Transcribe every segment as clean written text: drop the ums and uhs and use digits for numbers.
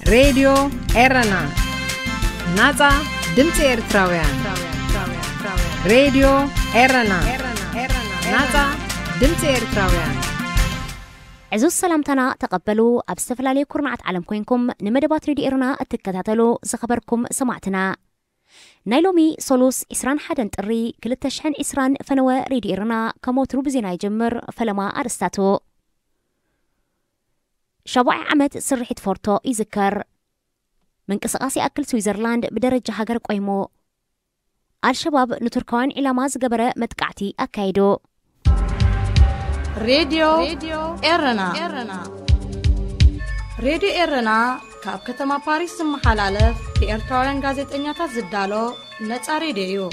Radio Erena. Naza Dimtsi Eritrean. Radio Erena. Naza Dimtsi Eritrean. عزوز سلامتنا تقبلوا أبستفلالي كورنعت عالم كوينكم نمدبات راديو إيرنا التكتاتلو زخبركم سمعتنا نايلومي سولوس إسران حدن تري كل التشحن إسران فنوى راديو إيرنا كموترو بزينا يجمر فلما أرستاتو شابع عمد سرحة فورتو يذكر من قصقاسي أكل سويزرلاند بدرجة هاجر قويمو الشباب نتركوان إلى ماز قبرة متقعتي أكايدو Radio Erena. Radio Erena كاب كتما باريس محلالة في Eritrean gazetanyata زدالو نتس راديو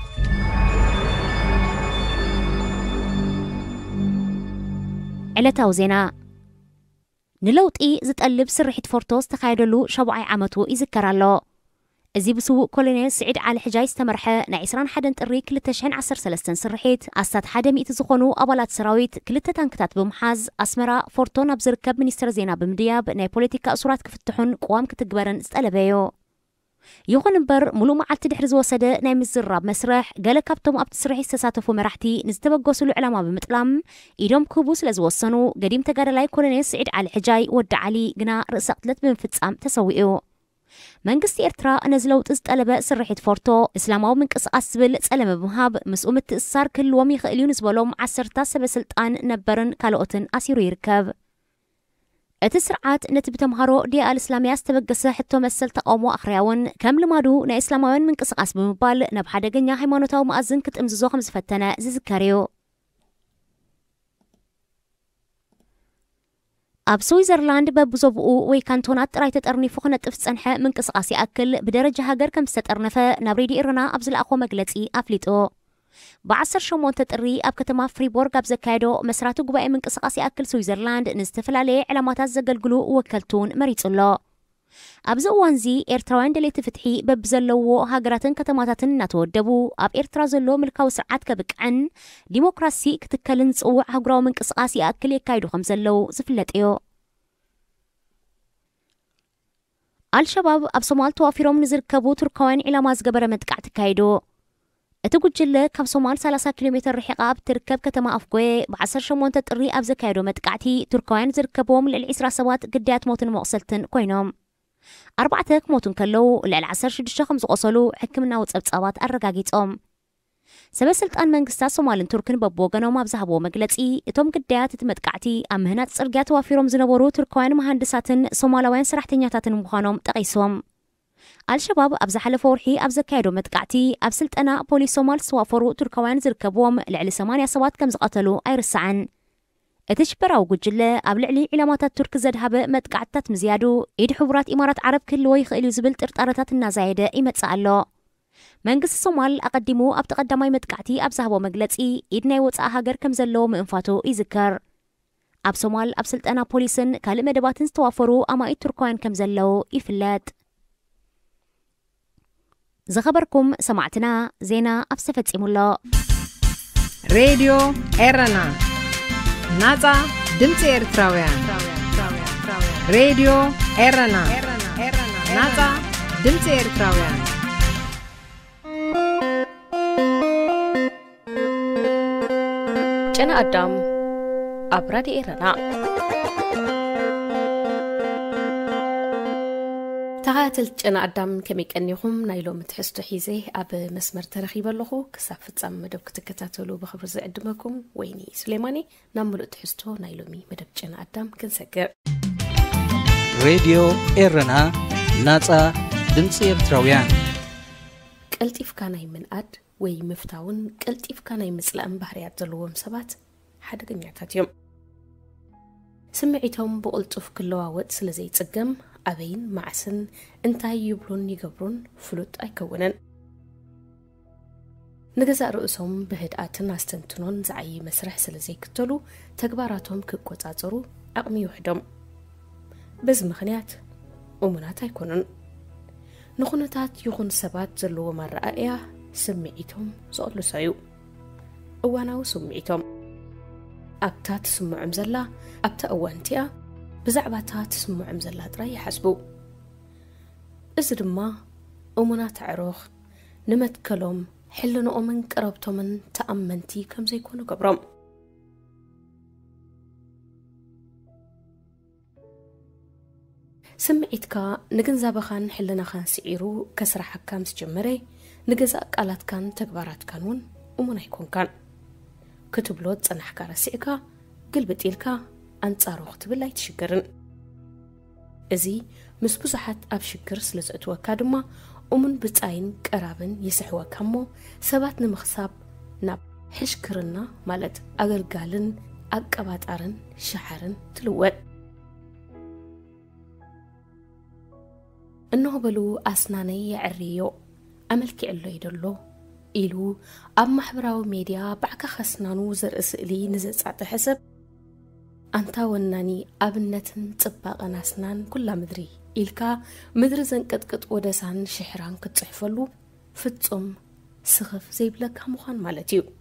ዕለታዊ ዜና ንለውጢ ዝጠልብ ስርሒት ፎርቶስ ተኻይደሉ 7 ዓመቱ ይዝከራሎ እዚ ብስውእ ኮሎኔል ስዒድ ዓሊ ሕጃይ ዝተመርሐ ናይ 21 ጥሪ 2013 ስርሒት ኣስታት 100 ዝኾኑ ኣባላት ሰራዊት ክልተ ታንክታት ብምሓዝ ኣስመራ ፎርቶ ናብ ዝርከብ ሚኒስትር ዜና ብምድያብ ናይ ፖለቲካ እሱራት ክፍትሑን ቋም ክትግበርን ዝጠለበዮ ይኹን እምበር ሙሉእ መዓልቲ ድሕሪ ዝወሰደ ናይ ምዝራብ መስርሕ ገለ ካብቶም ኣብቲ ስርሒት ዝተሳተፉ መራሕቲ ንዝተበገሱሉ ዕላማ ብምጥላም ኢዶም ክህቡ ስለ ዝወሰኑ ገዲም ተጋዳላይ ኮሎኔል ስዒድ ዓሊ ሕጃይ ወዲ ዓሊ ግና ርእሰ ቅትለት ብምፍጻም ተሰዊኡ መንግስቲ ኤርትራ ነዝለውጥ ዝጠለበ ስርሒት ፎርቶ እስላማዊ ምንቅስቃስ ዝብል ጸለመ ብምሃብ ምስኡ ምትእስሳር ክህልዎም ይኽእል እዩ ንዝበሎም 10 ሰበስልጣን ነበርን ካልኦትን ኣሲሩ ይርከብ እቲ ስርዓት ነቲ ብተምሃሮ ዲያ አልእስላሚያ ዝተበገሰ ሕቶ መሰል ተቃውሞ ኣኽርያውን ከም ልማዱ ናይ እስላማውያን ምንቅስቃስ ብምባል ናብ ሓደገኛ ሃይማኖታዊ ማእዝን ክትእምዝዞ ከም ዝፈተነ ዝዝከር እዩ ኣብ ስዊዘርላንድ በብዞብኡ ወይ ካንቶናት ጥራይ ተጠርኒፉ ክነጥፍ ፀንሐ ምንቅስቃስ ይኣክል ብደረጃ ሃገር ከም ዝተጠርነፈ ናብ ሬድዮ ኤረና ኣብ ዝለኣኾ መግለጺ ኣፍሊጦ ብ18 ጥሪ ኣብ ከተማ ፍሪቦርግ ኣብ ዘካየዶ መስራቱ ጉባኤ ምንቅስቃስ ይኣክል ስዊዘርላንድ ንዝተፈላለየ ዕላማታት ዘገልግሉ ወከልቱን መሪጹሎ ኣብዚ እዋንዚ ኤርትራውያን ደሌቲ ፍትሒ በብዘለዎ ሃገራትን ከተማታትን እናተወደቡ ኣብ ኤርትራ ዘሎ ምልካዊ ስርዓት ከብቅዕን ዲሞክራሲ ክትከልን ጽውዕ ሃገራዊ ምንቅስቃስ ይኣክል የካይዱ ከም ዘለው ዝፍለጥ እዩ አልሸባብ ኣብ ሶማል ተዋፊሮም ንዝርከቡ ቱርካውያን ዕላማ ዝገበረ መጥቃዕቲ ካይዱ እቲ ጉጅለ ካብ ሶማል 30 ኪሎ ሜትር ርሒቓ ኣብ ትርከብ ከተማ ኣፍጎዬ ብ18 ጥሪ ኣብ ዘካየዶ መጥቃዕቲ ቱርካውያን ዝርከብዎም ልዕሊ 20 ሰባት ግዳያት ሞትን መቕሰልትን ኮይኖም 4 ክሞቱን ከለው ልዕሊ 16 ከም ዝቆሰሉ ሕክምናዊ ጸብጻባት ኣረጋጊጾም ሰበስልጣን መንግስታት ሶማልን ቱርክን በብወገኖም ኣብ ዝሃቦ መግለጺ እቶም ግዳያት እቲ መጥቃዕቲ ኣብ ምህናት ጽርግያ ተዋፊሮም ዝነበሩ ቱርካውያን መሃንድሳትን ሶማላውያን ሰራሕተኛታትን ምዃኖም ጠቒሶም አልሸባብ ኣብ ዝሓለፈ ወርሒ ኣብ ዘካየዶ መጥቃዕቲ ኣብ ስልጠና ፖሊስ ሶማል ዝተዋፈሩ ቱርካውያን ዝርከብዎም ልዕሊ 80 ሰባት ከም ዝቐተሉ ኣይርስዓን እቲ ሽበራዊ ጉጅለ ኣብ ልዕሊ ዕላማታት ቱርክ ዘድሃበ መጥቃዕትታት ምዝያዱ ኢድ ሕቡራት ኢማራት ዓረብ ክህልዎ ይኽእል እዩ ዝብል ጥርጣረታት እናዛየደ ይመጽእ ኣሎ መንግስቲ ሶማል ኣቐዲሙ ኣብ ተቐዳማይ መጥቃዕቲ ኣብ ዝሃቦ መግለጺ ኢድ ናይ ወፃኢ ሃገር ከም ዘለዎ ምእንፋቱ ይዝከር ኣብ ሶማል ኣብ ስልጠና ፖሊስን ካልእ መደባትን ዝተዋፈሩ ኣማኢት ቱርካውያን ከም ዘለው ይፍለጥ زخبركم سمعتنا زينا أبستفدتم الله راديو إيرنا نازا دمتي إرتراويان راديو إيرنا نازا دمتي إرتراويان جنا أدم أبرد إيرنا تغاتلت أنا أدم كمي كأنيهم نايلو متحستو حيزي أب مسمر ترخيب اللغو كساف تسام مدب كتكتاتولو بخبر زي أدمكم ويني سليماني ناملو تحستو نايلومي مدب أنا أدم كنسكر راديو إيرنا ناتا دمسي إرتراويان قلتيف كاناي من أد وي مفتاون قلتيف كاناي مثل أنبهريات زلوهم سبات حدا قنيعتات يوم سمعيتهم بقلتوف كلواوات سلزي تسقم أبين معسن انتاي يبرون يقبرون فلوت أيكونن نجزاء رؤوسهم بهدئاتن استنتنون زعي مسرح سلزي كتلو تكباراتهم كقوتاترو أقمي وحدهم بز مخنيات ومنات أيكونن نخونتات يخون سبات زلو مرأيا سمعيتهم زقلو سايو أواناو سمعيتهم أبتات سمعهم زلا أبتا أوانتيا بزعباتات سمعهم زلا تراي حسبو እዚ ድማ እሙናት ዕሩኽ ንመትከሎም ሕልንኦምን ቀረብቶምን ተኣመንቲ ከም ዘይኮኑ ገብሮም ስምዒትካ ንግንዛበኻን ሕልናኻን ስዒሩ ከስራሕካ ምስ ጀመረ ንገዛእ ቃላትካን ተግባራትካን እውን እሙን ኣይኮንካን ክትብሎ ፀናሕካ ረሲዕካ ግልብጢልካ ኣንጻሩ ክትብል ኣይትሽገርን እዚ ምስ ብዙሓት ኣብ ሽግር ስለ ዘእትወካ ድማ እሙን ብፃይን ቀራብን ይስሕወካ እሞ ሰባት ንምኽሳብ ናብ ሕሽክርና ማለት ኣገልጋልን ኣቀባጣርን ሸሓርን ትልወጥ እንሆ በሉ ኣስናነይ የዕርዮ ኣመልኪዕሎ ይደሎ ኢሉ ኣብ ማሕበራዊ ሜድያ ባዕካ ኸስናኑ ዘርኢ ስእሊ ንዘጻጥሕ ሰብ ኣንታ ወናኒ ኣብነትን ጽባቐን ኣስናን ኩላ ምድሪ ኢልካ ምድሪ ዘንቀጥቅጥ ወደሳን ሽሕራን ክትጽሕፈሉ ፍጹም ስኽፍ ዘይብለካ ምዃን ማለት እዩ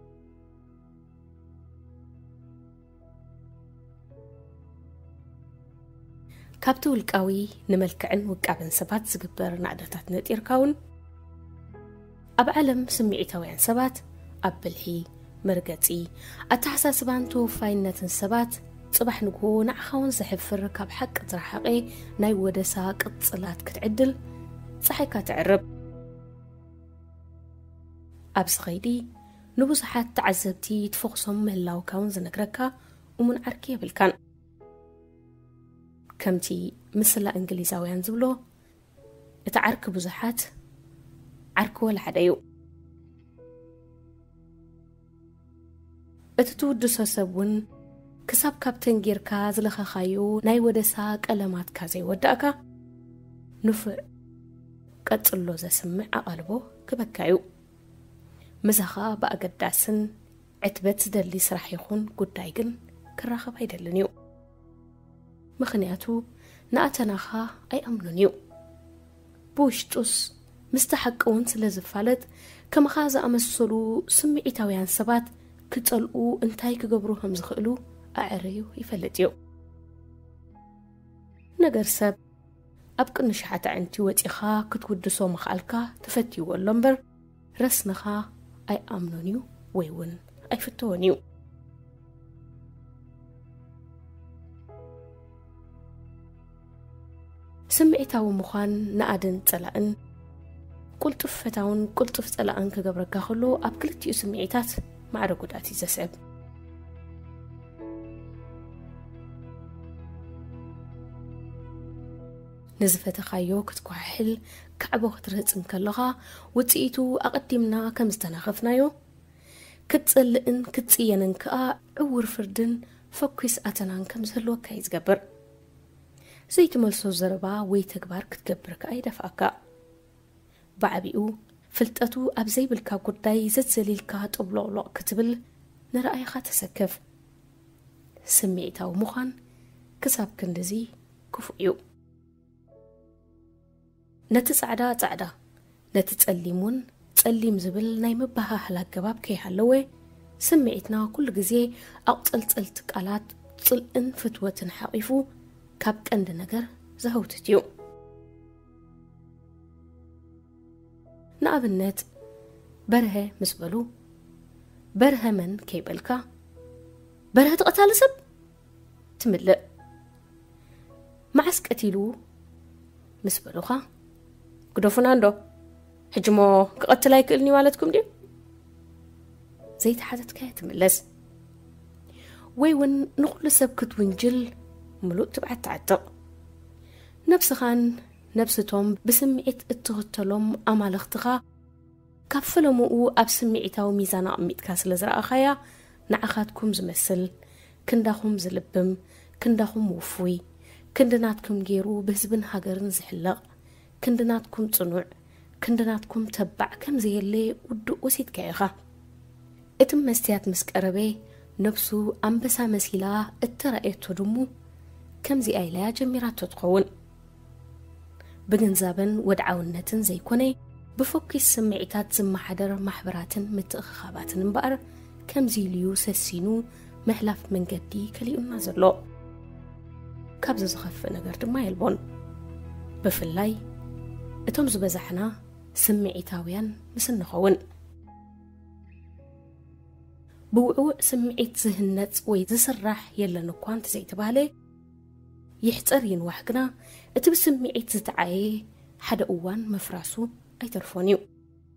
ካብቲ ውልቃዊ ንመልክዕን ውቃብን ሰባት ዝግበር ናዕደታት ነጢርካውን ኣብ ዓለም ስምዒታውያን ሰባት ኣብ ብልሒ መርገጺ ኣተሓሳስባን ተወፋይነትን ሰባት ጽባሕ ንግሆ ንዓኻውን ዘሕፍር ካብ ሓቂ ዝረሓቐ ናይ ወደሳ ቅጽላት ክትዕድል ፀሓይካ ትዕርብ ኣብ ስኸይዲ ንብዙሓት ተዓዘብቲ ትፈኽሶም ምህላውካውን ዝነግረካ እሙን ዓርኪ የብልካን ከምቲ ምስላ እንግሊዛውያን ዝብሎ እቲ ዓርኪ ብዙሓት ዓርኪ ወላ ሓደ እዩ እቲ ትውድሶ ሰብ እውን ክሳብ ካብተን ጌርካ ዝለኸኻዮ ናይ ወደሳ ቀለማትካ ዘይወዳእካ ንፉዕ ቀጽሎ ዘስምዕ ኣቓልቦ ክበካዩ ምሳኻ ብኣገዳስን ዕትበት ዝደሊ ስራሕ ይኹን ጉዳይ ግን ክራኸብ ኣይደልን እዩ ምኽንያቱ ንኣተናኻ ኣይኣምኑን እዩ ብውሽጡስ ምስተሓቀውን ስለ ዝፋለጥ ከምኻ ዝኣመሰሉ ስምዒታውያን ሰባት ክጸልኡ እንታይ ክገብሩ ከም ዝኽእሉ ኣዕርዩ ይፈልጥ እዩ ነገር ሰብ ኣብ ቅኒ ሸሓተ ዕንቲ ወፂኻ ክትውድሶ ምኽኣልካ ተፈትይዎ ኣሎ እምበር ረስንኻ ኣይኣምኑን እዩ ወይ እውን ኣይፍትዎን እዩ ስምዒታዊ ምዃን ንኣድን ጸላእን ቁልጡፍ ፈታውን ቁልጡፍ ጸላእን ክገብረካ ከሎ ኣብ ክልቲኡ ስምዒታት ማዕረ ጉዳት እዩ ዘስዕብ ንዝፈተኻዮ ክትኳሕል ካዕቦ ክትረፅን ከለኻ ውፅኢቱ ኣቐዲምና ከም ዝተናኸፍናዮ ክትጸልእን ክትጽየንን ከዓ ዕውር ፍርድን ፈኲስ ኣተናን ከም ዝህልወካ እዩ ዝገብር ዘይትመልሶ ዘረባ ወይ ተግባር ክትገብር ከዓ ይደፍኣካ بعبيو فلتاتو أبزي بالكا قداي زتزليل كا طبلولو كتبل نرأي خاتسكف سميتاو مخان كساب كندزي كفؤيو نتسعدا تعدا نتتسلمون تسلم زبل ناي مبها هلا كباب كي حلوه سمعتنا كل جزي أقتلت قالات صلئن فتوة حقيفو كاب كند نجر زهوتتيو نابنت بره مسبلو بره من كيبلكا بره تقتال سب تملأ معسك أتيلو مسبلوخا قدو فناندو حجمو قتلاي كلني والدكم دي زيت حدث كاية تملس ويون نقل سب كتونجل ملوء تبعت تعتق نفسخان نفستهم بسمعت التغتلهم أمال اختغا كفلمو أب سمعتاو ميزانا أميت كاسل زرع خايا نعخاتكم زمسل كنداخم زلبم كنداخم وفوي كندناتكم جيرو بهزبن هاجرن زحلق كندناتكم تصنع كندناتكم تبع كم زي اللي ودو وسيد كايخا اتم مستيات مسكربي نفسو أنبسا مسيلا اترأيتو دمو كم زي ايلا جميرات تتقون بجنزابن ودعونتن زي كوني بفكي السمعيتات زم حدر محبراتن متخخاباتن مبقر كم زي ليو سسينو محلف من قدي كليو نازلو كابز زخف نقرد ما يلبون بفلاي እቶም ዝበዛሕና ስምዒታውያን ምስ ንኸውን ብውዕውዕ ስምዒት ዝህነጽ ወይ ዝስራሕ የለን እኳ እንተዘይተባህለ ይሕፀር ይንዋሕ ግና እቲ ብስምዒት ዝተዓየ ሓደ እዋን መፍራሱ ኣይተርፎን እዩ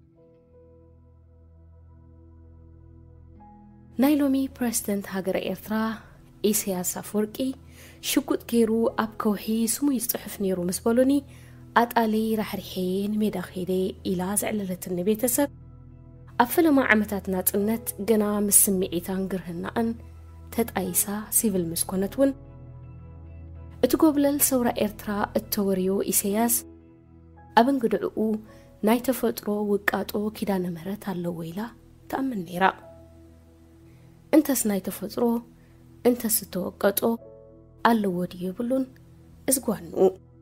ናይ ሎሚ ፕሬዝደንት ሃገረ ኤርትራ ኢሳያስ አፈወርቂ ሽጉጥ ገይሩ ኣብ ከውሒ ስሙ ይጽሕፍ ነይሩ ምስ በሎኒ ኣጣለይ ራሕርሐን ሜዳ ኸይደ ኢላ ዝዕለለትን ቤተሰብ ኣብ ፈለማ ዓመታት ናጽነት ገና ምስ ስምዒታን ግርህናን ተጣይሳ ሲቪል ምስኮነት ውን እቲ ጎብለል ሰውራ ኤርትራ እተወርዮ ኢሳያስ ኣብ እንግድዕኡ ናይ ተፈጥሮ ውቃጦ ኪዳነ ምህረት ኣለዎ ኢላ ተኣምን ነይራ እንተስ ናይ ተፈጥሮ እንተስ ተወቀጦ ኣለዎ ድዩ ብሉን እዝጓኑ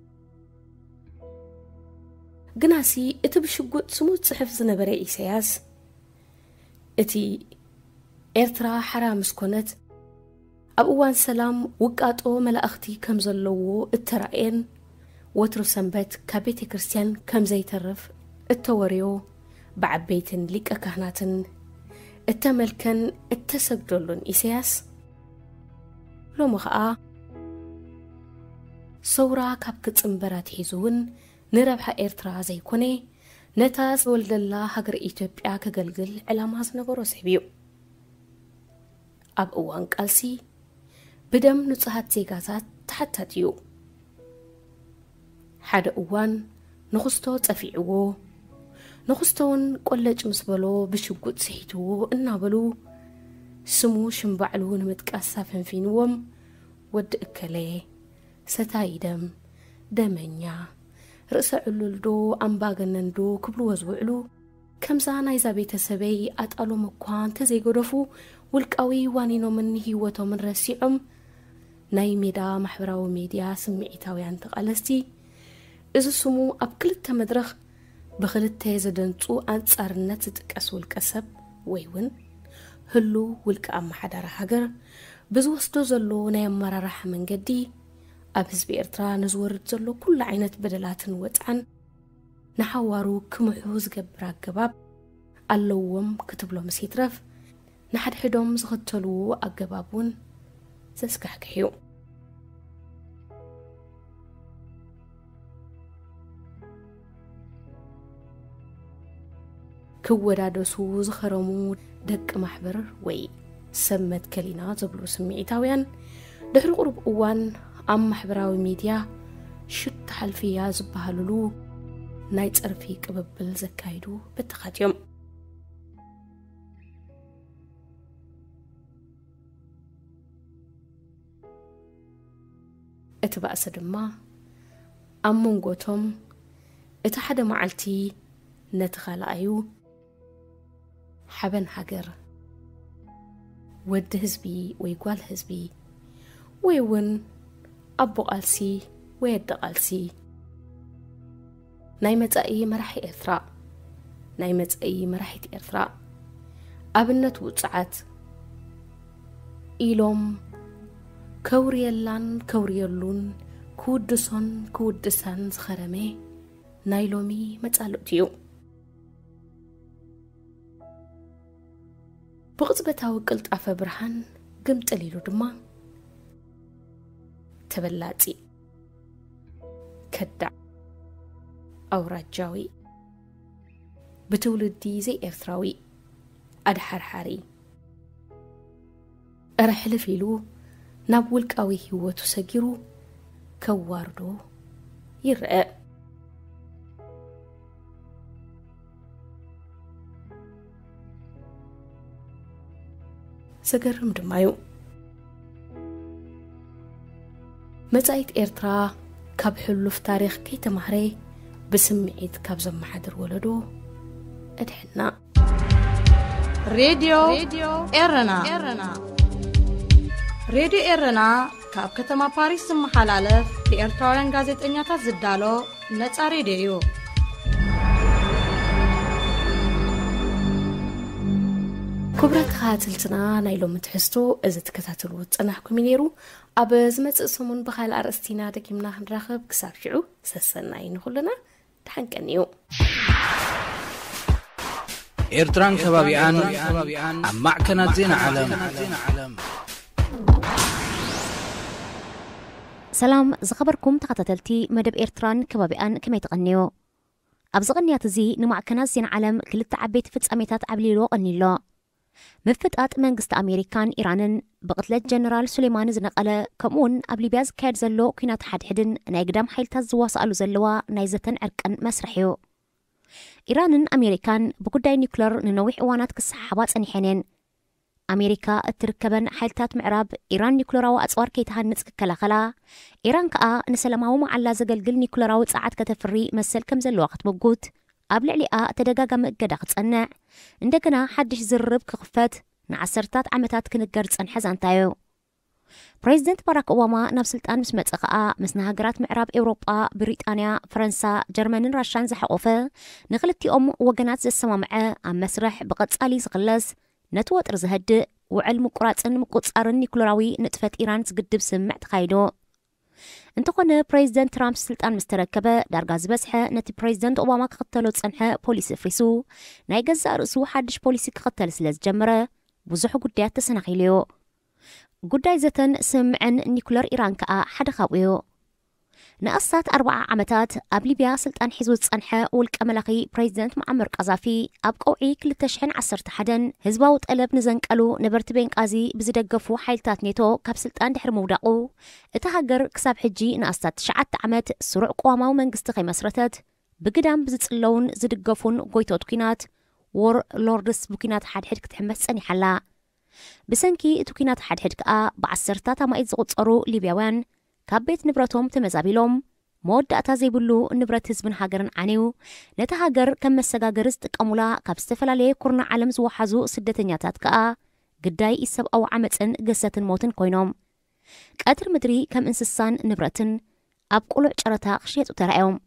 ግናሲ እቲ ብሽጉጥ ስሙ ጽሕፍ ዝነበረ ኢሳያስ እቲ ኤርትራ ሓራ ምስኮነት ኣብ እዋን ሰላም ውቃጦ መላእኽቲ ከም ዘለዎ እተራእየን ወትሮ ሰንበት ካብ ቤተ ክርስቲያን ከም ዘይተርፍ እተወርዮ ብዓበይትን ሊቀ ካህናትን እተመልከን እተሰግደሉን ኢሳያስ ሎሚ ኸኣ ሰውራ ካብ ክጽምበራት ሒዙውን ንረብሓ ኤርትራ ዘይኮነ ነታ ዝወልደላ ሃገር ኢትዮጵያ ከገልግል ዕላማ ዝነበሮ ሰብ እዩ ኣብ እዋን ቃልሲ ብደም ንጹሃት ዜጋታት ተሓታት እዩ ሓደ እዋን ንኽስቶ ጸፊዕዎ ንኽስቶውን ቆለጭ ምስ በሎ ብሽጉጥ ስሒትዎ እናበሉ ስሙ ሽምባዕሉ ንምጥቃስ ፈንፊንዎም ወዲ እከለ ሰታይ ደም ደመኛ ርእሰ ዕሉልዶ ኣምባገነንዶ ክብሉ ወዝውዕሉ ከምዛ ናይዛ ቤተሰበይ ኣጣሎም እኳ እንተዘይገደፉ ውልቃዊ ዋኒኖምን ህይወቶምን ረሲዖም ናይ ሜዳ ማሕበራዊ ሚድያ ስምዒታውያን ተቃለስቲ እዚ ስሙ ኣብ ክልተ መድረኽ ብክልተ ዘደንጹ አንጻርነት ዝጥቀስ ውልቀ ሰብ ወይ ውን ህሉ ውልቀ ኣመሓዳራ ሃገር ብዝወስዶ ዘሎ ናይ ኣመራርሓ መንገዲ ኣብ ህዝቢ ኤርትራ ንዝወርድ ዘሎ ኩሉ ዓይነት በደላትን ወጽዓን ንሓዋሩ ክምሑ ዝገብር ኣገባብ ኣለዎም ክትብሎም ሲትረፍ ንሓድሕዶም ዝኽተልዎ ኣገባቡን ዘስካሕክሕዩ ክወዳደሱ ዝኸረሙ ደቂ ማሕበር ወይ ሰመት ከሊና ዘብሉ ስምዒታውያን ድሕሪ ቁርብ እዋን ኣብ ማሕበራዊ ሚድያ ሽት ሓልፊያ ዝበሃሉሉ ናይ ጽርፊ ቅብብል ዘካይዱ በተኻትዮም እቲ ባእሰ ድማ ኣብ መንጎቶም እቲ ሓደ መዓልቲ ነቲ ኻልኣዩ ሓበን ሃገር ወዲ ህዝቢ ወይ ጓል ህዝቢ ወይ ውን ኣቦ ቃልሲ ወይ ኣደ ቃልሲ ናይ መጻኢ መራሒ ኤርትራ ናይ መጻኢ መራሒት ኤርትራ ኣብነት ውጽዓት ኢሎም ከውርየላን ከውርየሉን ክውድሶን ክውድሳን ዝኸረመ ናይ ሎሚ መጻልእቲ እዩ ብቕጽበታዊ ቅልጣፈ ብርሃን ግምጥሊሉ ድማ ተበላጺ ከዳዕ ኣውራጃዊ ብትውልዲ ዘይ ኤርትራዊ ኣድሓርሓሪ እረሕልፍ ኢሉ ናብ ውልቃዊ ህይወቱ ሰጊሩ ከዋርዶ ይርአ ዘገርም ድማዩ መጻኢት ኤርትራ ካብ ሕሉፍ ታሪኽ ከይተማህረ بسمعيت كابزم محدر ولدو ادحنا راديو إرنا راديو إرنا كاب كتما باريس محلالف لإرتريان غازيتنياتا زدالو نتسا راديو كبرت خاتلتنا نايلو متحستو إذا تكتاتلو تسنحكم ينيرو أبز متسسمون بخال أرستينا دكيمنا خنراخب كسابشعو سسناين خلنا تحنكنيو إيرتران كبابيان أمع كانت زين عالم سلام زخبركم تقتلتي مدب إيرتران كبابيان كما يتغنيو أبزغنيات زي نمع كانت زين عالم كل التعبيت فتسأميتات عبليلو غنيلو مفتقات منغست أمريكان إيرانن بقتلت جنرال سليمان زنقالة كمون قبل بياز كاد زلو كينات حدن نايقدام حيلتا زواسألو زلوا نايزتن عركن مسرحيو إيرانن أمريكان بقداي نيوكلر ننوح وانات كالصحابات أنيحينين أمريكا تركبن حيلتات معراب إيران نيوكلراو أتصوار كيتهان نتسك كلاخلا إيران كأ نسلماو معلا زقلقل نيوكلراو تساعد كتفري مسل كم زلو وقت بقود قبل عليقا تدقاقم قداق تصنع عندكنا حدش زرب كخفت نعسرتات عمتات كنقر تصنح زانتايو بريزيدنت باراك أوباما نفس الآن مسمت أخاء مسنا هاجرات معراب أوروبا بريطانيا فرنسا جرمانين راشان زحقوفة نغلتي وقنات زي السمامعة عم مسرح بقد سالي زغلس نتوات رزهد وعلم قراتن مقصارن نيكلوراوي نتفت إيران تقدب سمع تخايدو انتقنا بريزيدنت ترامب سلطان مستركبة دارغاز بسحة نتي بريزيدنت أوباما كختلو تصنحة بوليس فريسو نايقز رأسو حدش بوليسي كختل سلاز جمرة بوزحو قديات تسنخيليو قداي زتن سمعن نيكولار إيران كأ حدا خاويو نقصات 4 عمتات قبل بيا سلطان حزو تصنحة والكملاقي بريزيدنت معمر قذافي أبقوعي كل تشحن 11 هزبا وطلب نزنقلو نبرت بين قازي بزدقفو حيلتات نيتو كاب سلطان دحر موداقو اتهاجر كساب حجي نقصات 9 عمت سرع قواماو منقست خي مسرتت بقدام بزتصلون زدقفون قويتوت كينات وور لوردس بكينات حد كتحمس سني حلا بسنكي توكينات حد كأ بعسرتات ما يتزغطرو ليبياوان كابيت نبرتهم تمزابيلهم مودة زيبلو نبرت هزبن هاجرن عنيو نتهاجر كم مسجاجرز تقامولا كابستفل عليه كورنا علم زوحزو سدتنياتات كأ قداي يسب أو عمتن قصة موتن كوينوم كأتر مدري كم إنسسان نبرتن أبقولو شرطا خشيت وترعيهم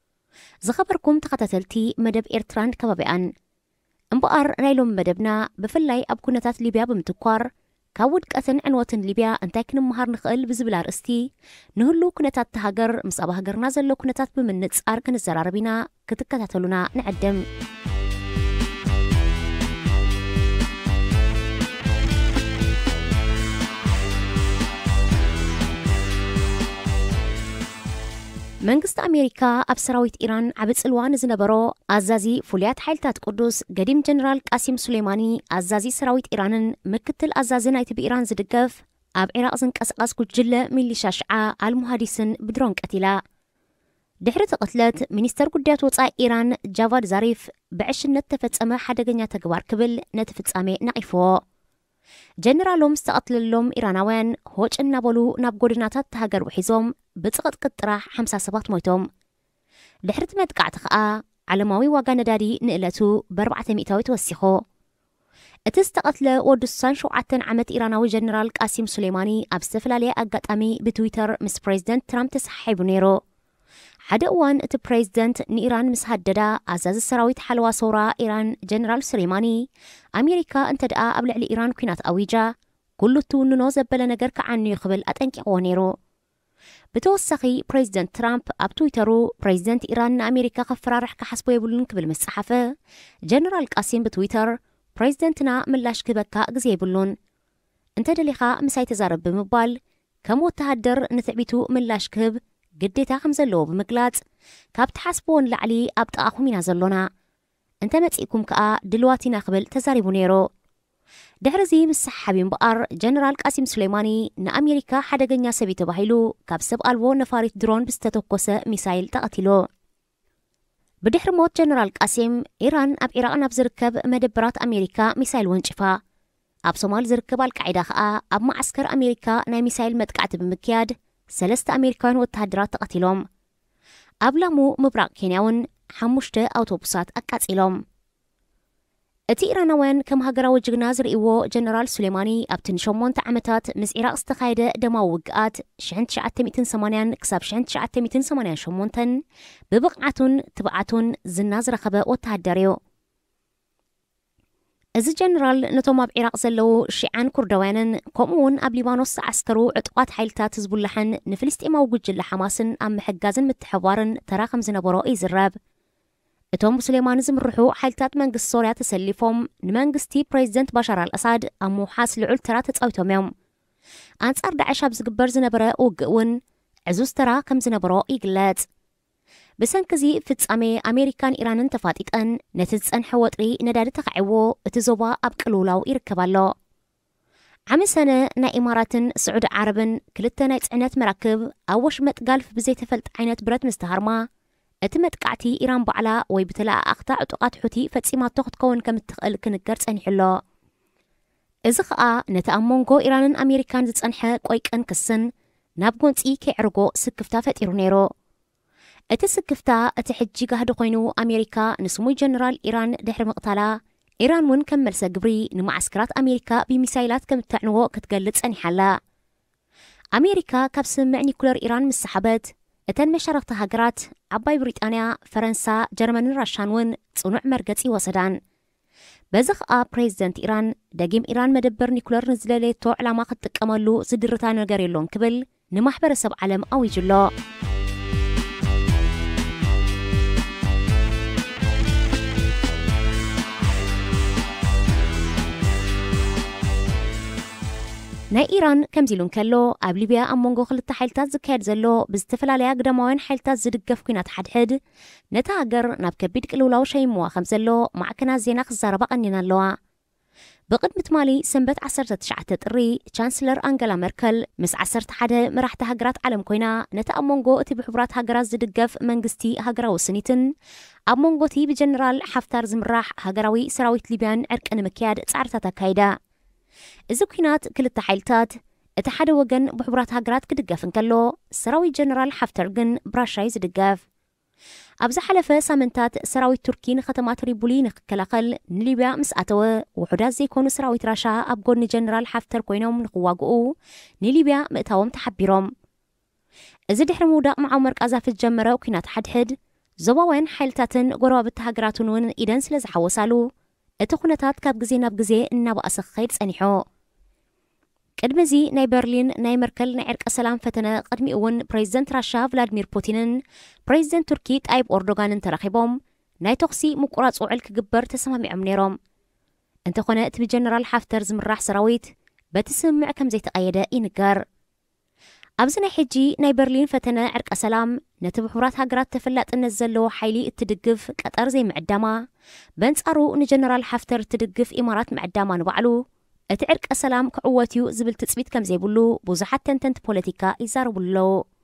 زخبركم تقتلتي مدب إيرتران كبابيان انبقار نايلوم مدبنا بفلاي أبكونتات ليبيا بمتكوار كاود كأثن عنواتن ليبيا انتاي كنم مهار نخقل بزبلار استي نهلو كنتات تهاجر مصابة هاجر نازلو كنتات بمنت سعار كن الزراربينا كتكتاتلونا نعدم منغست أمريكا أبسراويت إيران عبت الوان زنبرو أزازي فوليات حيلتات قدوس قديم جنرال قاسم سليماني أزازي سراويت إيران مكتل أزازي نايت بإيران زدقف أب عراق زنقاسقاس كجلة ميليشا شعا المهادسن بدرون قتلا دحرت قتلت منستر قديات وطاء إيران جافاد زاريف بعشنت تفتسامة حدقنيا تقوار كبل نتفتسامة نعيفو جنرالهم استقتللهم إيرانوان هوج النابلو ناب قدناتات تهاجر وحيزهم بتقط قطراح 57 موتهم دحرت مدقعت خاء علماوي واقا نداري نقلتو ب400 توسيخو اتستقتل ودسان شوعتن عمت إيراناوي جنرال قاسم سليماني أبستفلالي أقاتامي بتويتر مس بريزيدنت ترامب تسحيبو نيرو حدا اوان ات بريزيدنت نيران مسهددا أزاز السراويت حلوة صورة إيران جنرال سليماني أمريكا انتدقى قبل على إيران كينات أويجا كل تونو زبل نجر كعنو يخبل أتنكي نيرو بتوسخي بريزيدنت ترامب أب تويترو بريزيدنت إيران أمريكا خفرارح كحسبو يبولن قبل مسحفة جنرال قاسم بتويتر بريزيدنتنا ملاش كبكا قزي يبولن انت دليخا مساي تزارب بمبال كمو تهدر نتعبيتو ملاش كب قديتا خمزلو بمقلات كابت حسبون لعلي أبت أخومينا زلونا انت متئكم كأ دلواتي قبل تزاربو نيرو دحرزي مسحابين بقار جنرال قاسم سليماني نأمريكا حدقنيا سبيت بحيلو كابسب ألوو نفاريت درون بستتوكوسة ميسايل تقتلو بدحر موت جنرال قاسم إيران أب إيران أب زركب مدبرات أمريكا ميسايل ونشفا أب صومال زركب القاعدة خاء أب معسكر أمريكا نا ميسايل متقعت بمكياد 3 أمريكان وتهدرات تقتلهم أب لامو مبراق كينياون 5 أوتوبوسات أقاتلهم اتي إيرانوان كم هاجراو جغنازر إيوو جنرال سليماني أبتن شمون تعمتات مس إيراق استخايدة دماو وقات 1980 كساب 1980 شمونتن ببقعتون تبعتون زنازر خبا وتهدريو እዚ ጀነራል ነቶም ኣብ ኢራቅ ዘለው ሺዓን ኩርዳውያንን ከምኡውን ኣብ ሊባኖስ ዓስከሩ ዕጥቋት ሓይልታት ህዝቡላሕን ንፍልስጤማዊ ጉጅለ ሓማስን ኣብ ምሕጋዝን ምትሕባርን ተራ ከም ዝነበሮ ይዝረብ እቶም ሙስሊማን ዝምርሑ ሓይልታት መንግስቲ ሶርያ ተሰሊፎም ንመንግስቲ ፕሬዚደንት ባሻር አልአሳድ ኣብ ምውሓስ ልዑል ተራ ተጻዊቶም እዮም አንጻር ዳዕሽ ኣብ ዝግበር ዝነበረ ውግእ እውን ዕዙዝ ተራ ከም ዝነበሮ ይግለጽ ብሰንኪ ፍጻሜ ኣሜሪካን ኢራንን ተፋጢጠን ነቲ ዝጸንሐ ወጥሪ ነዳዲ ተኻዒዎ እቲ ዞባ ኣብ ቅልውላው ይርከባሎ ዓመ ሰነ ናይ ኢማራትን ስዑድ ዓረብን ክልተ ናይ ጽዕነት መራክብ ኣብ ወሽመጥ ጋልፍ ብዘይተፈልጥ ዓይነት ብረት ምስተሃርማ እቲ መጥቃዕቲ ኢራን ባዕላ ወይ ብተለኣኣኽታ ዕጡቓት ሑቲ ፈጺማቶ ክትከውን ከም እትኽእል ክንገር ጸኒሕሎ እዚ ኸኣ ነቲ ኣብ መንጎ ኢራንን ኣሜሪካን ዝጸንሐ ቆይቅን ክስን ናብ ጎንፂ ከይዕርጎ ስክፍታ ፈጢሩ ነይሩ እቲ ስክፍታ እቲ ሕጂ ጋህዲ ኮይኑ ኣሜሪካ ንስሙይ ጀነራል ኢራን ድሕሪ ምቕታላ ኢራን እውን ከም መልሰ ግብሪ ንማዓስከራት ኣሜሪካ ብሚሳይላት ከም እተዕንዎ ክትገልጽ ጸኒሓላ ኣሜሪካ ካብ ስምዕ ኒኩለር ኢራን ምስ ሰሓበት እተን መሻርክቲ ሃገራት ዓባይ ብሪጣንያ ፈረንሳ ጀርመንን ራሻን እውን ጽኑዕ መርገጺ ወሰዳን በዚ ኸኣ ፕሬዚደንት ኢራን ደጊም ኢራን መደበር ኒኩለር ንዝለለየቶ ዕላማ ክትጥቀመሉ ዝድርታ ነገር የሎን ክብል ንማሕበረሰብ ዓለም ኣዊጅሎ ናይ ኢራን ከምዚሉን ከሎ ኣብ ሊብያ ኣብ መንጎ ክልተ ሓይልታት ዝካየድ ዘሎ ብዝተፈላለያ ግዳማውያን ሓይልታት ዝድገፍ ኩናት ሓድሕድ ነታ ሃገር ናብ ከቢድ ቅልውላው ሸይምዋ ከም ዘሎ ማዕከናት ዜና ክዛረባ ቀኒና ኣለዋ ብቅድሚ ትማሊ ሰንበት 19 ጥሪ ቻንስለር አንገላ መርከል ምስ 11 መራሕቲ ሃገራት ዓለም ኮይና ነታ ኣብ መንጎ እቲ ብሕቡራት ሃገራት ዝድገፍ መንግስቲ ሃገራዊ ስኒትን ኣብ መንጎቲ ብጀነራል ሓፍታር ዝምራሕ ሃገራዊ ሰራዊት ሊብያን ዕርቂ ንምክያድ ጻዕርታት ኣካይዳ እዚ ኩናት ክልተ ሓይልታት እቲ ሓደ ወገን ብሕቡራት ሃገራት ክድገፍ እንከሎ ሰራዊት ጀነራል ሓፍተር ግን ብራሻይ ዝድገፍ ኣብ ዝሓለፈ ሳምንታት ሰራዊት ቱርኪ ንከተማ ትሪፖሊ ንክከላኸል ንሊብያ ምስ ኣተወ ውሑዳት ዘይኮኑ ሰራዊት ራሻ ኣብ ጎኒ ጀነራል ሓፍተር ኮይኖም ንክዋግኡ ንሊብያ ምእታዎም ተሓቢሮም እዚ ድሕሪ ምውዳቕ መዓመር ቃዛፊ ዝጀመረ ኩናት ሓድሕድ ዞባውያን ሓይልታትን ጎረባብቲ ሃገራትን እውን ኢደን ስለ ዝሓወሳሉ እቲ ኩነታት ካብ ግዜ ናብ ግዜ እናባእሰ ክኸይድ ጸኒሑ ቅድሚዚ ናይ በርሊን ናይ መርከል ናይ ዕርቀ ሰላም ፈተነ ቅድሚ እውን ፕሬዚደንት ራሻ ቭላድሚር ፑቲንን ፕሬዚደንት ቱርኪ ጣይብ ኤርዶጋንን ተራኺቦም ናይ ተኽሲ ምቁራጽ ውዕል ክግበር ተሰማሚዖም ነይሮም እንተኾነ እቲ ብጀነራል ሓፍተር ዝምራሕ ሰራዊት በቲ ስምምዕ ከም ዘይተቐየደ ይንገር ኣብዚ ናይ ሕጂ ናይ በርሊን ፈተነ ዕርቀ ሰላም ነቲ ብሕቡራት ሃገራት ተፈላጥነት ዘለዎ ሓይሊ እትድግፍ ቀጠር ዘይምዕዳማ በንጻሩ ንጀነራል ሓፍተር እትድግፍ ኢማራት ምዕዳማ ንባዕሉ እቲ ዕርቀ ሰላም ክዕወት እዩ ዝብል ትጽቢት ከም ዘይብሉ ብዙሓት ተንተንቲ ፖለቲካ ይዛረቡሉ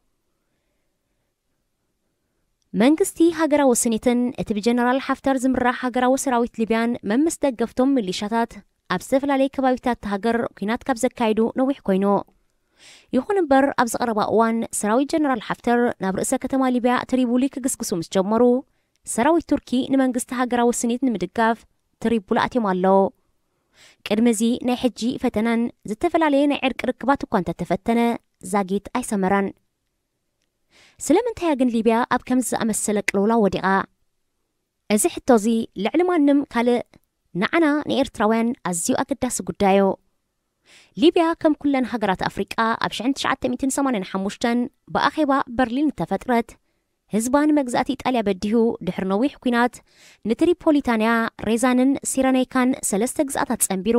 መንግስቲ ሃገራዊ ስኒትን እቲ ብጀነራል ሓፍተር ዝምራሕ ሃገራዊ ሰራዊት ሊብያን መምስ ደገፍቶም ሚሊሻታት ኣብ ዝተፈላለየ ከባቢታት ሃገር ኩናት ካብ ዘካይዱ ነዊሕ ኮይኑ ይኹን እምበር ኣብ ዝቐረባ እዋን ሰራዊት ጀነራል ሓፍተር ናብ ርእሰ ከተማ ሊብያ ትሪፖሊ ክግስግሱ ምስ ጀመሩ ሰራዊት ቱርኪ ንመንግስቲ ሃገራዊ ስኒት ንምድጋፍ ትሪፖሊ ኣትዮም ኣለዉ ቅድሚዚ ናይ ሕጂ ፈተናን ዝተፈላለየ ናይ ዕርቂ ርክባት እኳ እንተተፈተነ ዛጊት ኣይሰመረን ስለምንታይ ግን ሊብያ ኣብ ከምዚ ዝኣመሰለ ቅልውላ ወዲቓ እዚ ሕቶዚ ልዕሊ ማንም ካልእ ንዓና ንኤርትራውያን ኣዝዩ ኣገዳሲ ጉዳዩ ሊብያ ከም ኩለን ሃገራት ኣፍሪቃ ኣብ 1985 ብኣኼባ በርሊን ተፈጥረት ህዝባን መግዛእቲ ኢጣልያ በዲሁ ድሕሪ ነዊሕ ኩናት ንትሪፖሊታንያ ሬዛንን ሲረኔካን ሰለስተ ግዛኣታት ጸንቢሩ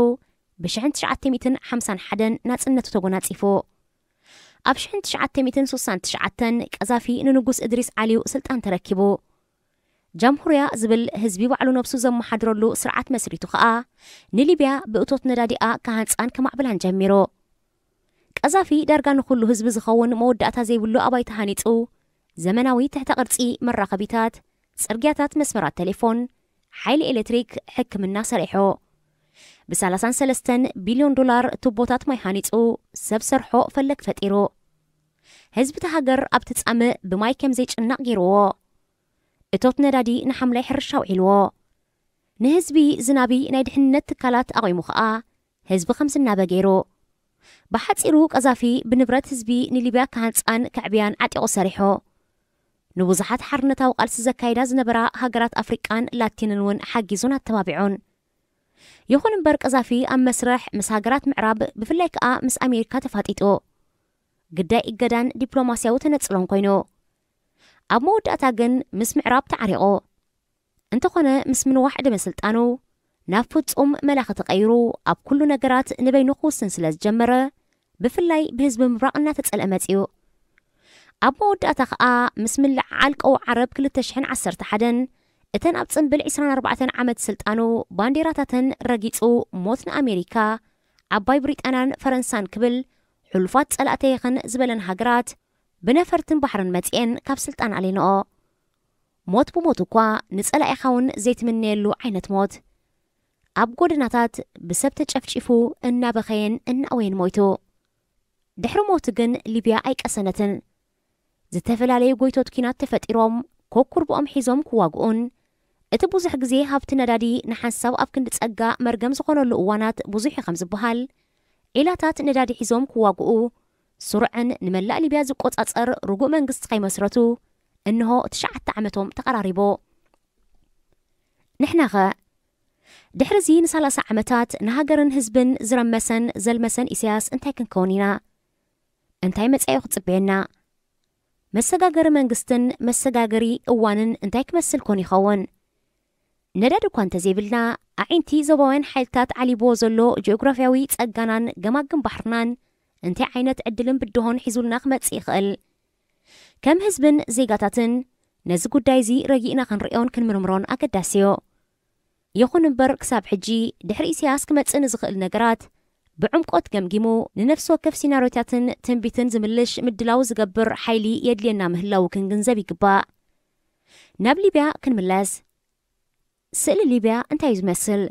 ብ1951 ናጽነቱ ተጎናጺፉ ኣብ 1969 ቀዛፊ ንንጉስ እድሪስ ዓሊው ስልጣን ተረኪቡ ጃምሁርያ ዝብል ህዝቢ ባዕሉ ነብሱ ዘመሓድረሉ ስርዓት መስሪቱ ኸኣ ንሊብያ ብእቶት ነዳዲኣ ካሃንፃን ከማዕብላን ጀሚሩ ቀዛፊ ዳርጋ ንኩሉ ህዝቢ ዝኸውን መወዳእታ ዘይብሉ ኣባይታ ሃኒፁ ዘመናዊ ትሕተ ቅርጺ መራኸቢታት ጽርግያታት መስመራት ቴሌፎን ሓይሊ ኤሌክትሪክ ሕክምና ሰሪሑ ብ33 ቢልዮን ዶላር ቱቦታት ማይ ሃኒፁ ሰብ ሰርሖ ፈለግ ፈጢሩ ህዝቢ ተሃገር ኣብ ትጻምእ ብማይ ከም ዘይጭናቕ ገይርዎ እቶት ነዳዲ ንሓምላይ ሕርሻ ውዒልዎ ንህዝቢ ዝናቢ ናይ ድሕንነት ትካላት ኣቆይሙ ኸኣ ህዝቢ ከም ዝናበ ገይሩ ብሓፂሩ ቀዛፊ ብንብረት ህዝቢ ንሊብያ ካሃንፃን ከዕብያን ዓጢቑ ሰሪሑ ንብዙሓት ሓርነታዊ ቃልሲ ዘካይዳ ዝነበራ ሃገራት ኣፍሪቃን ላቲንን እውን ሓጊዙን ኣተባቢዑን ይኹን እምበር ቀዛፊ ኣብ መስርሕ ምስ ሃገራት ምዕራብ ብፍላይ ከዓ ምስ ኣሜሪካ ተፋጢጡ ግዳይ እገዳን ዲፕሎማስያዊ ተነጽሎን ኮይኑ ኣብ መወዳእታ ግን ምስ ምዕራብ ተዓሪቑ انتخونا مسمن واحد مسلطانو نافوت ملاخ تغيرو اب كل نجرات نبينو خوسن سلاز جمرة بفلاي بهزب مبراقنا تتسألماتيو اب موداتا خا مسمن لعالك او عرب كل تشحن 11 اتن اب صنبل 24 عامت سلطانو بانديراتاتن رقيصو موتن امريكا عباي بريطانان فرنسان كبل حلفات صلاتيخن زبلن هاجرات بنفرتن بحرن متين كاب سلطان علينو موت بموت كوا نصلا اخاون زيت منيلو عينت موت اب غودناتات بسبت تشفشفو ان بخين ان اوين مويتو دحر موت جن ليبيا ايقسنتن زتفلالي غويتوت كينات تفطيروم كوكور بኦም حيزوم كواغون እቲ ብዙሕ ግዜ ሃብቲ ነዳዲ ንሓንሳብ ኣብ ክንዲ ጸጋ መርገም ዝኾነሉ እዋናት ብዙሕ ከም ዝበሃል ኢላታት ነዳዲ ሒዞም ክዋግኡ ስሩዕን ንመላእ ሊብያ ዝቆጻጸር ርጉእ መንግስቲ ከይመስረቱ እንሆ 9 ዓመቶም ተቀራሪቦ ንሕናኸ ድሕርዚ ን30 ዓመታት ንሃገርን ህዝብን ዝረመሰን ዘልመሰን ኢሳያስ እንታይ ክንከውን ኢና እንታይ መጻኢ ክጽበየና መሰጋገሪ መንግስትን መሰጋገሪ እዋንን እንታይ ክመስል ኮን ይኸውን ነዳድ እኳ እንተዘይብልና ኣዒንቲ ዞባውያን ሓይልታት ዓሊቦ ዘሎ ጂኦግራፊያዊ ጸጋናን ገማግም ባሕርናን እንታይ ዓይነት ዕድልን ብድሆን ሒዙልና ክመጽእ ይኽእል ከም ህዝብን ዜጋታትን ነዚ ጉዳይ እዚ ረጊእና ክንሪኦን ክንምርምሮን ኣገዳስዮ ይኹን እምበር ክሳብ ሕጂ ድሕሪ ኢሳያስ ክመጽእ ንዝኽእል ነገራት بعمقات جمجمو لنفس وكف سيناريوتاتن تنبيتن زملش مدلاو زغبر حيلي يدلينا مهلاو كنغنزبي قبا ناب ليبيا كنملاز سئل ليبيا انتا يزمسل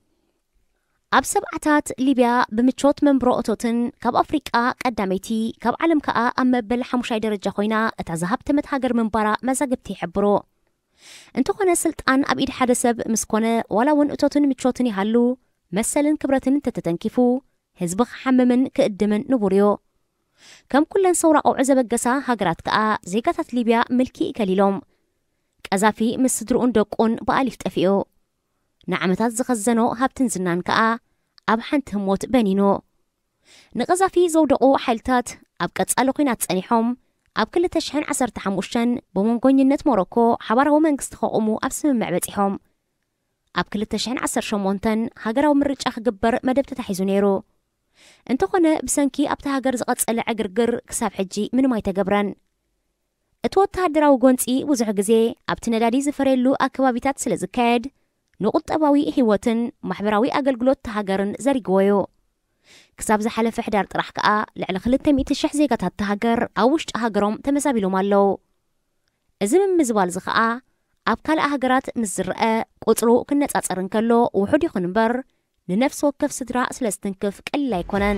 اب سبعتات ليبيا بمتشوت من بروتوتن كاب افريقا قداميتي كاب عالم كا اما بل حمشاي درجه خوينا اتزهب تمت هاجر من برا مزاجبتي حبرو انتو خنا سلطان اب ايد حدا سب مسكونه ولا ون اتوتن متشوتن يحلو مثلا كبرتن تتتنكفو هزبخ حممن كقدمن نبوريو كم كلن صورة أو عزب الجسا هاجرات كا زيكات ليبيا ملكي كليلوم كأزافي مسدرون دقون بألف تفيو نعمتات زخزنو هابتن زنان كا أبحنت هموت بنينو نغزافي زودقو حالتات أبكت ألوقينات سأنيحوم أبكل تشحن 10 تحموشن بمونقون ينت موروكو حبارو منكستخو أمو أبسم معبتيحوم أبكل تشحن 10 شمونتن هاجراو مرج أخ جبر مدب تتحيزو نيرو انتو خنا بسنكي أبتا هاجر زغط سألع عقرقر كساب حجي منو ما يتقبرن اتوات هادراو قونتي وزح قزي أبتنا دادي زفريلو أكوابيتات سلزكاد نقط أباوي هيوتن محبراوي أقلقلوت تهاجرن زاريقويو كساب زحالة في حدار ترحكا لعلا خلتا ميت الشح زيقات هاتهاجر أوشت هاجرهم تمسابيلو مالو ازمن مزوال زخاء أبكال أهجرات مزرقة قطرو كنت أتصرن كلو وحدي خنبر لنفس وكف صدراء سلستنكف كلا يكونن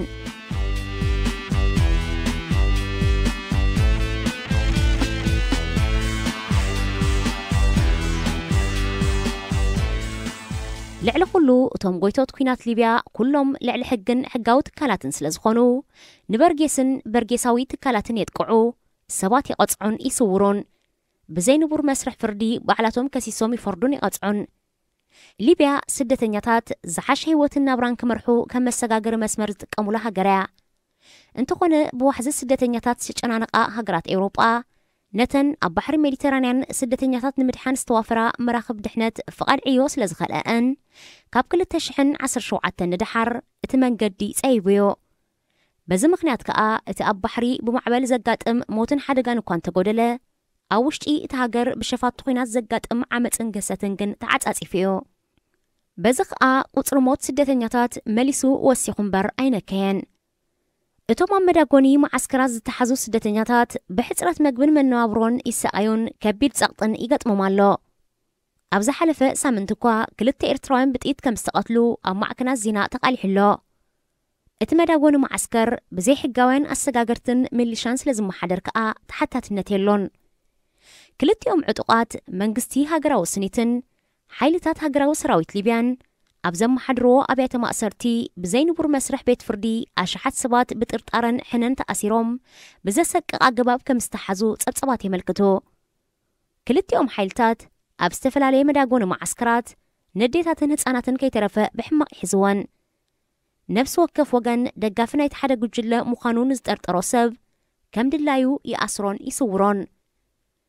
لعل كلو توم قويتوت كوينات ليبيا كلهم لعل حقن حقاوت كالاتن سلزخونو نبرجيسن برجيساوي تكالاتن يتقعو سبات يقطعون يصورون بزين بور مسرح فردي بعلاتهم كسيسوم يفردون يقطعون ليبيا سدتنياتات زحاش هيوتن نابران كمرحو كم مسجاجر مسمر تقامولها جرا انتو خنا بوحز سدتنياتات سيجانانقا هاجرات اوروبا نتن اب بحر ميديترانيان سدتنياتات نمدحان استوافرا مراخب دحنت فقاد عيوس لزخلقان كاب كل تشحن 10 شوعات ندحر اتمنقدي صيبيو بز مخنيات كا ات اب بحري بمعبل زقاطم موتن حدغان كون تغودله أوشتي تهاجر بشفات خوينات زقاطم عمصن ገሰትን ግን ተዓጻጽፊዮ በዝኽአ ቁጽር ሞት ስደተኛታት መሊሱ ወሲኹም በር ኣይነከየን እቶም ኣመዳጎኒ ማዓስከራት ዝተሓዙ ስደተኛታት ብሕጽረት መግብን መነባብሮን ይሰኣዩን ከቢድ ጸቕጥን ይገጥሞም ኣሎ ኣብ ዝሓለፈ ሳምንት እኳ ክልተ ኤርትራውያን ብጥኢት ከም ዝተቐትሉ ኣብ ማዕከናት ዜና ተቃሊሕሎ እቲ መዳጎኒ ማዓስከር ብዘይ ሕጋውያን ኣሰጋገርትን ሚሊሻን ስለዝመሓደር ከዓ ተሓታትነት የሎን كلتيوم عطقات منغستي هاجراو سنيتن حيلتات هاجراو سراويت ليبيان أبزم حدرو أبيات مأسرتي بزين بور مسرح بيت فردي أشحات سبات بترطارن حنن تأسيروم بزسك أقباب كمستحزو تصبات يملكتو كلتيوم حيلتات أبستفل عليه مداغون معسكرات نديتاتن هتساناتن كي ترفق بحمق حزوان نفس وكف وغن دقافنا يتحدى قجلة مخانون زترطارو سب كم دلايو يأسرون يصورون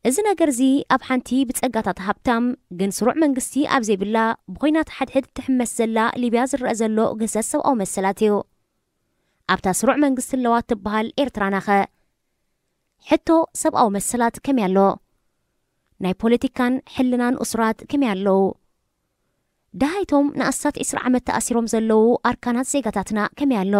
እዚ ነገር እዚ ኣብ ሓንቲ ብጸጋታት ሃብታም ግን ስሩዕ መንግስቲ ኣብ ዘይብላ ብኮይናት ሓድሕድ ትሕመስ ዘላ ሊብያ ዝረአ ዘሎ ገሰስ ሰብኣዊ መሰላት እዩ ኣብታ ስሩዕ መንግስቲ ለዋት ትበሃል ኤርትራናኸ ሕቶ ሰብኣዊ መሰላት ከመይ ኣሎ ናይ ፖለቲካን ሕልናን እስራት ከመይ ኣለዉ ዳሃይቶም ንኣስታት 20 ዓመት ተኣሲሮም ዘለዉ ኣርካናት ዜጋታትና ከመይ ኣሎ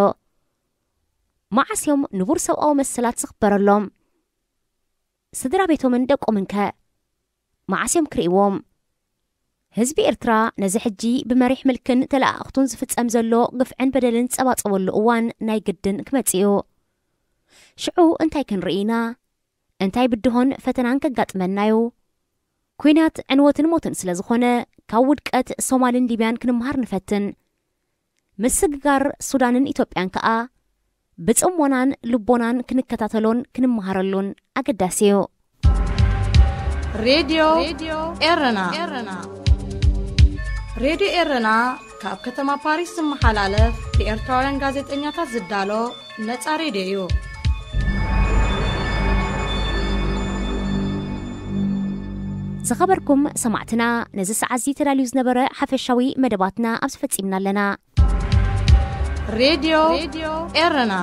ማዓስዮም ንቡር ሰብኣዊ መሰላት ዝኽበረሎም ስድራ ቤቶምን ደቆምን ከ ማዓስዮም ክርእዎም ህዝቢ ኤርትራ ነዚ ሕጂ ብመሪሕ ምልክን ተለኣኽቱን ዝፍጸም ዘሎ ግፍዕን በደልን ጸባጸበሉ እዋን ናይ ግድን ክመጽኡ ሽዑ እንታይ ክንርኢና እንታይ ብድሆን ፈተናን ከጋጥመናዩ ኩናት ዕንወትን ሞትን ስለ ዝኾነ ካብ ውድቀት ሶማልን ሊብያን ክንምሃር ንፈትን ምስግጋር ሱዳንን ኢትዮጵያን ከኣ ብጽሞናን ልቦናን ክንከታተሎን ክንምሃረሉን ኣገዳሲ እዩ Radio Erena Radio Erena ካብ ከተማ ፓሪስ ዝመሓላለፍ ብኤርትራውያን ጋዜጠኛታት ዝዳሎ ነፃ ሬድዮ እዩ ዝኸበርኩም ሰማዕትና ነዚ ሰዓት እዚ ተዳልዩ ዝነበረ ሓፈሻዊ መደባትና ኣብ ዝፈጺምና ኣለና Radio Erena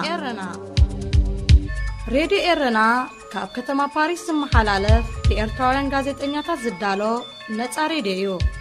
Radio Erena ካብ ከተማ ፓሪስ ዝመሓላለፍ ብኤርትራውያን ጋዜጠኛታት ዝዳሎ ነፃ ሬድዮ እዩ